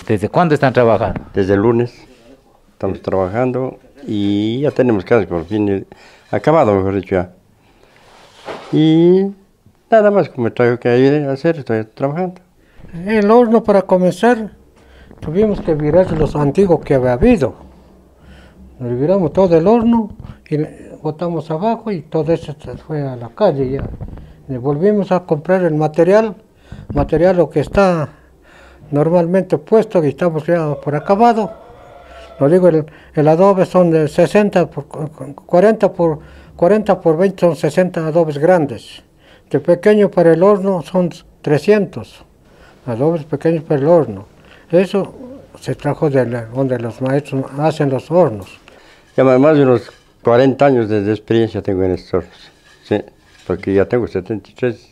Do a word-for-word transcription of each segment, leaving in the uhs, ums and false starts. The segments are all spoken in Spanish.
¿Desde cuándo están trabajando? Desde el lunes estamos trabajando y ya tenemos casi por fin acabado, mejor dicho ya. Y nada más, como tengo que ir a hacer, estoy trabajando. El horno, para comenzar, tuvimos que virar los antiguos que había habido. Nos viramos todo el horno y botamos abajo y todo eso se fue a la calle ya. Y volvimos a comprar el material, material lo que está normalmente puesto, y estamos ya por acabado. Lo digo, el, el adobe son de sesenta por cuarenta por cuarenta por veinte, son sesenta adobes grandes. De pequeño para el horno son trescientos adobes pequeños para el horno. Eso se trajo de la, donde los maestros hacen los hornos. Ya más de unos cuarenta años de experiencia tengo en estos hornos, sí, porque ya tengo setenta y tres,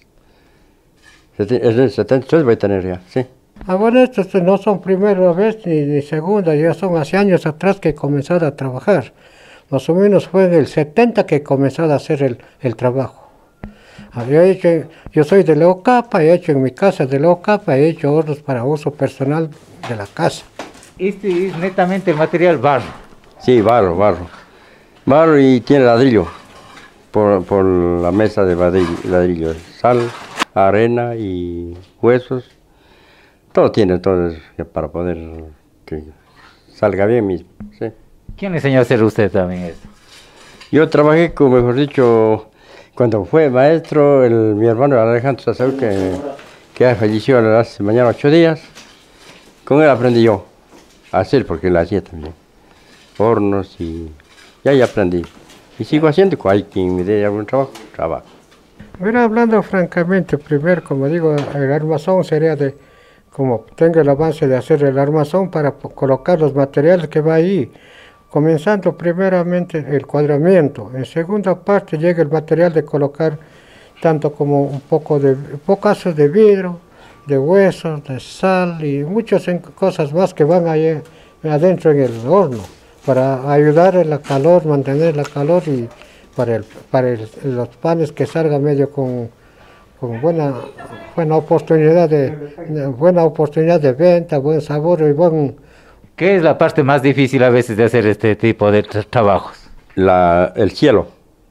setenta y tres voy a tener ya, sí. Ah, bueno, estos no son primera vez ni, ni segunda, ya son hace años atrás que he comenzado a trabajar. Más o menos fue en el setenta que he comenzado a hacer el, el trabajo. Había hecho, yo soy de Leocapa, he hecho en mi casa de Leocapa, he hecho hornos para uso personal de la casa. Este es netamente material barro. Sí, barro, barro. Barro y tiene ladrillo, por, por la mesa de ladrillo, sal, arena y huesos. Todo tiene, todo es para poder que salga bien mismo, sí. ¿Quién le enseñó a hacer usted también esto? Yo trabajé con, mejor dicho, cuando fue maestro, el, mi hermano Alejandro Sasaúl, que, que ya falleció hace mañana ocho días, con él aprendí yo a hacer, porque él hacía también hornos y ya ya aprendí. Y sigo haciendo, hay quien me dé algún trabajo, trabajo. Mira, hablando francamente, primero, como digo, el armazón sería de, como tengo el avance de hacer el armazón para colocar los materiales que va ahí, comenzando primeramente el cuadramiento. En segunda parte llega el material de colocar tanto como un poco de, pocos de vidrio, de huesos, de sal y muchas cosas más que van ahí adentro en el horno, para ayudar en la calor, mantener la calor y para, el, para el, los panes que salgan medio con, con buena, buena, oportunidad de, buena oportunidad de venta, buen sabor y buen... ¿Qué es la parte más difícil a veces de hacer este tipo de tra trabajos? La, el cielo.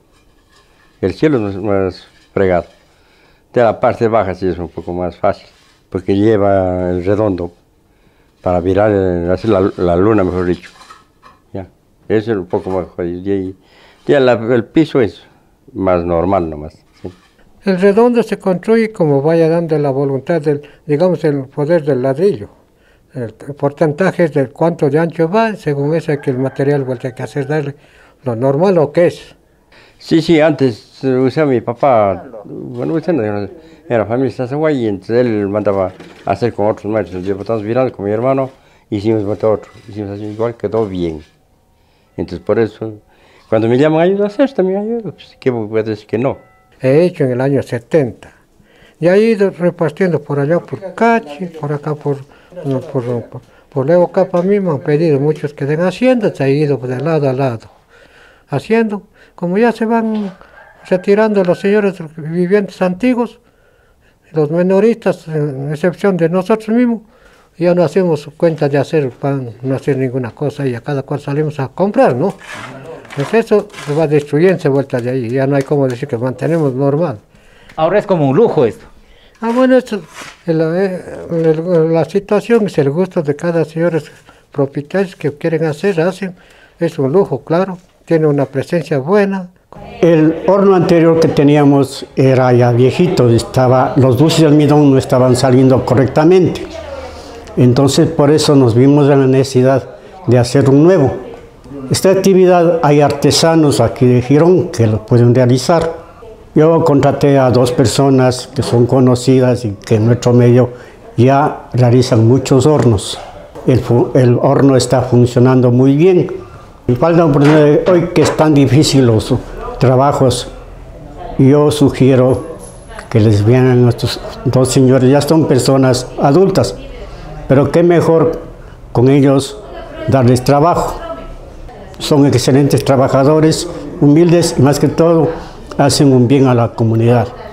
El cielo no es más fregado. De la parte baja sí es un poco más fácil, porque lleva el redondo para virar, hacer la, la luna, mejor dicho. Ya, eso es un poco más jodido. Y ya la, el piso es más normal nomás. ¿Sí? El redondo se construye como vaya dando la voluntad, del, digamos, el poder del ladrillo. El porcentaje de cuánto de ancho va, según eso es que el material vuelve a hacer darle lo normal o qué es. Sí, sí, antes usaba mi papá, bueno, usted no era familia Sasaguay, y entonces él mandaba a hacer con otros maestros. Yo estamos virando con mi hermano, hicimos otro, hicimos así igual, quedó bien. Entonces por eso, cuando me llaman ayuda a hacer, también ayudo, pues, ¿qué puedo decir que no? He hecho en el año setenta, y he ido repartiendo por allá por Cachi, por acá por... Por, por, por, por Leocapa mismo han pedido muchos que den haciendo, se ha ido de lado a lado haciendo. Como ya se van retirando los señores vivientes antiguos, los menoristas, en excepción de nosotros mismos, ya no hacemos cuenta de hacer pan, no hacer ninguna cosa, y a cada cual salimos a comprar, ¿no? Pues eso se va destruyendo, se vuelta de ahí, ya no hay como decir que mantenemos normal. Ahora es como un lujo esto. Ah, bueno, esto, el, el, la situación es el gusto de cada señor propietario que quieren hacer, hacen, es un lujo, claro, tiene una presencia buena. El horno anterior que teníamos era ya viejito, estaba, los dulces de almidón no estaban saliendo correctamente, entonces por eso nos vimos en la necesidad de hacer un nuevo. Esta actividad hay artesanos aquí de Girón que lo pueden realizar. Yo contraté a dos personas que son conocidas y que en nuestro medio ya realizan muchos hornos. El, el horno está funcionando muy bien. Y falta hoy que es tan difícil los trabajos, yo sugiero que les vean a estos dos señores, ya son personas adultas, pero qué mejor con ellos darles trabajo. Son excelentes trabajadores, humildes y más que todo, hacen un bien a la comunidad.